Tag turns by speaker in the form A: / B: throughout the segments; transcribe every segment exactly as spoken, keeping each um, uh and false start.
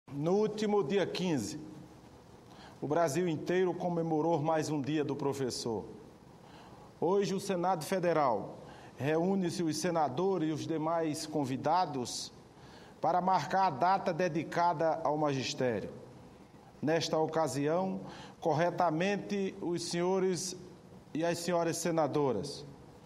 A: No último dia quinze, o Brasil inteiro comemorou mais um dia do professor. Hoje, o Senado Federal reúne-se os senadores e os demais convidados para marcar a data dedicada ao magistério. Nesta ocasião, corretamente, os senhores e as senhoras senadoras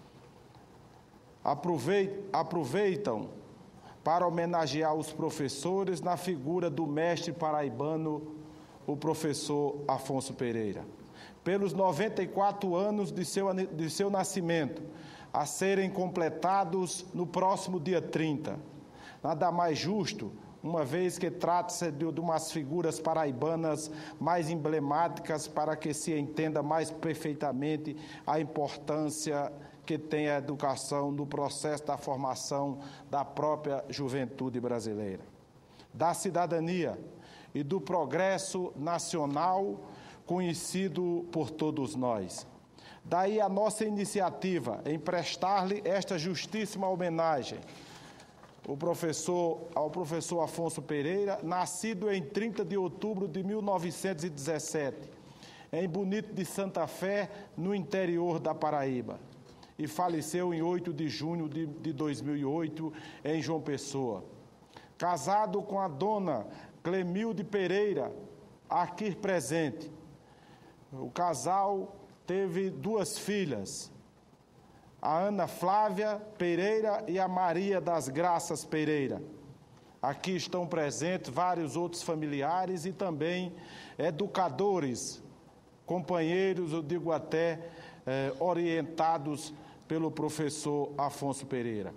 A: aproveitam para homenagear os professores na figura do mestre paraibano, o professor Afonso Pereira, pelos noventa e quatro anos de seu, de seu nascimento, a serem completados no próximo dia trinta. Nada mais justo, uma vez que trata-se de, de umas figuras paraibanas mais emblemáticas para que se entenda mais perfeitamente a importância que tem a educação no processo da formação da própria juventude brasileira, da cidadania e do progresso nacional conhecido por todos nós. Daí a nossa iniciativa em prestar-lhe esta justíssima homenagem o professor, ao professor Afonso Pereira, nascido em trinta de outubro de mil novecentos e dezessete, em Bonito de Santa Fé, no interior da Paraíba, e faleceu em oito de junho de, de dois mil e oito, em João Pessoa. Casado com a dona Clemilde Pereira, aqui presente. O casal teve duas filhas, a Ana Flávia Pereira e a Maria das Graças Pereira. Aqui estão presentes vários outros familiares e também educadores, companheiros, eu digo até, eh, orientados pelo professor Afonso Pereira.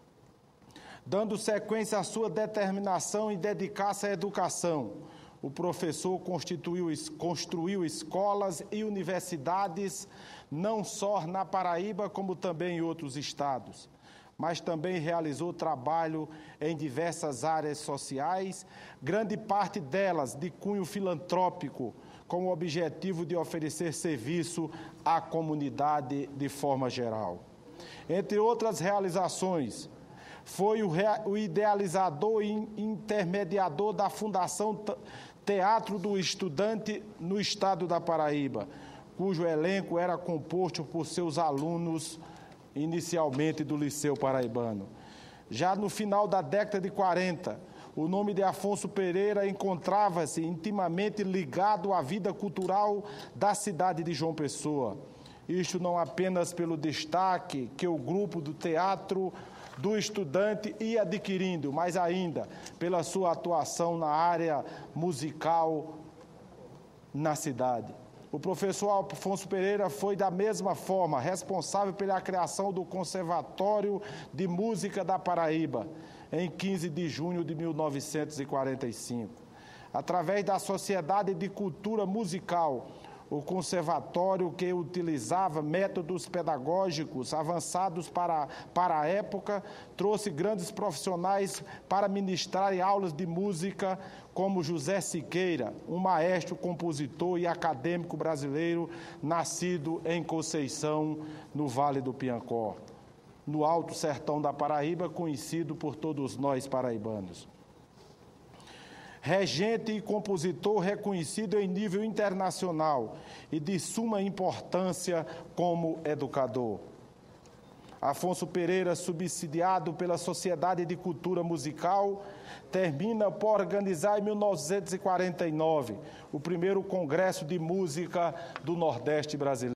A: Dando sequência à sua determinação em dedicar-se à educação, o professor constituiu, construiu escolas e universidades, não só na Paraíba, como também em outros estados, mas também realizou trabalho em diversas áreas sociais, grande parte delas de cunho filantrópico, com o objetivo de oferecer serviço à comunidade de forma geral. Entre outras realizações, foi o idealizador e intermediador da Fundação Teatro do Estudante no estado da Paraíba, cujo elenco era composto por seus alunos, inicialmente do Liceu Paraibano. Já no final da década de quarenta, o nome de Afonso Pereira encontrava-se intimamente ligado à vida cultural da cidade de João Pessoa. Isto não apenas pelo destaque que o grupo do Teatro do Estudante ia adquirindo, mas ainda pela sua atuação na área musical na cidade. O professor Afonso Pereira foi, da mesma forma, responsável pela criação do Conservatório de Música da Paraíba, em quinze de junho de mil novecentos e quarenta e cinco. Através da Sociedade de Cultura Musical, o conservatório, que utilizava métodos pedagógicos avançados para, para a época, trouxe grandes profissionais para ministrarem aulas de música, como José Siqueira, um maestro, compositor e acadêmico brasileiro, nascido em Conceição, no Vale do Piancó, no Alto Sertão da Paraíba, conhecido por todos nós paraibanos. Regente e compositor reconhecido em nível internacional e de suma importância como educador. Afonso Pereira, subsidiado pela Sociedade de Cultura Musical, termina por organizar em mil novecentos e quarenta e nove o primeiro Congresso de Música do Nordeste brasileiro.